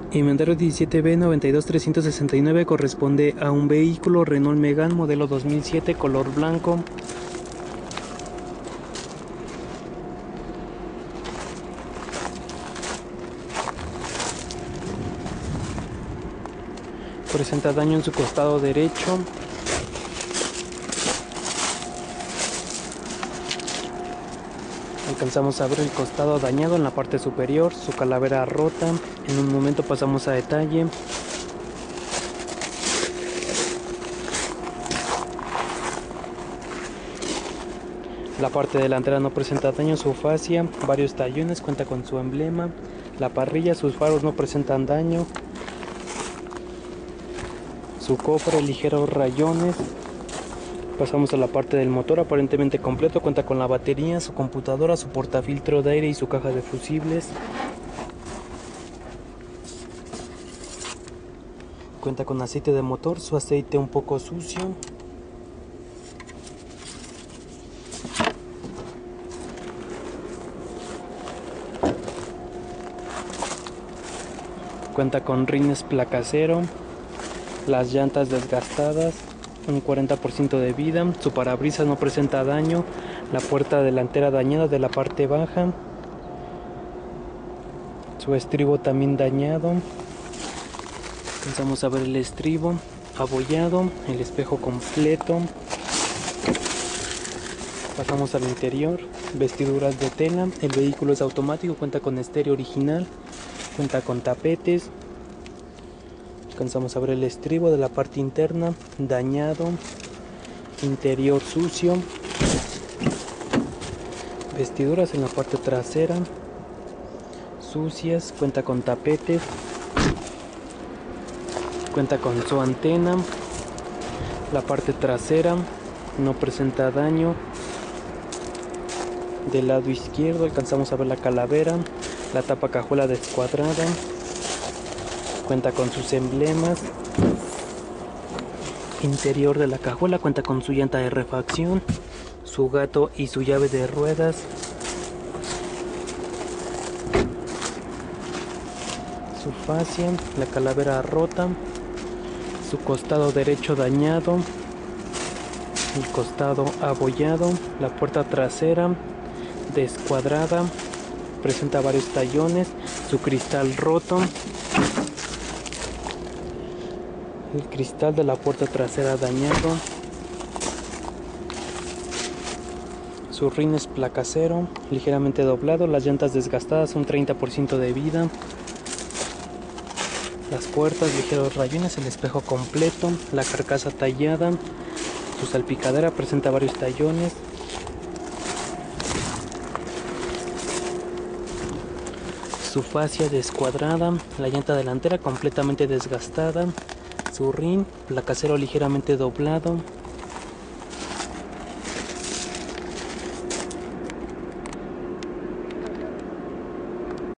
Inventario 17B92369 corresponde a un vehículo Renault Megane modelo 2007 color blanco. Presenta daño en su costado derecho. Alcanzamos a ver el costado dañado en la parte superior, su calavera rota. En un momento pasamos a detalle. La parte delantera no presenta daño, su fascia, varios tallones, cuenta con su emblema. La parrilla, sus faros no presentan daño. Su cofre, ligeros rayones. Pasamos a la parte del motor, aparentemente completo, cuenta con la batería, su computadora, su portafiltro de aire y su caja de fusibles. Cuenta con aceite de motor, su aceite un poco sucio. Cuenta con rines placa cero, las llantas desgastadas, un 40% de vida, su parabrisas no presenta daño, la puerta delantera dañada de la parte baja, su estribo también dañado. Comenzamos a ver el estribo abollado, el espejo completo. Pasamos al interior, vestiduras de tela, el vehículo es automático, cuenta con estéreo original, cuenta con tapetes. Alcanzamos a ver el estribo de la parte interna, dañado, interior sucio, vestiduras en la parte trasera, sucias, cuenta con tapetes, cuenta con su antena, la parte trasera no presenta daño. Del lado izquierdo alcanzamos a ver la calavera, la tapa cajuela descuadrada. Cuenta con sus emblemas. Interior de la cajuela cuenta con su llanta de refacción, su gato y su llave de ruedas. Su fascia, la calavera rota, su costado derecho dañado, el costado abollado, la puerta trasera descuadrada, presenta varios tallones, su cristal roto. El cristal de la puerta trasera dañado. Su rines placa cero, ligeramente doblado. Las llantas desgastadas, un 30% de vida. Las puertas, ligeros rayones. El espejo completo. La carcasa tallada. Su salpicadera presenta varios tallones. Su fascia descuadrada. La llanta delantera completamente desgastada. Su rin, placacero ligeramente doblado.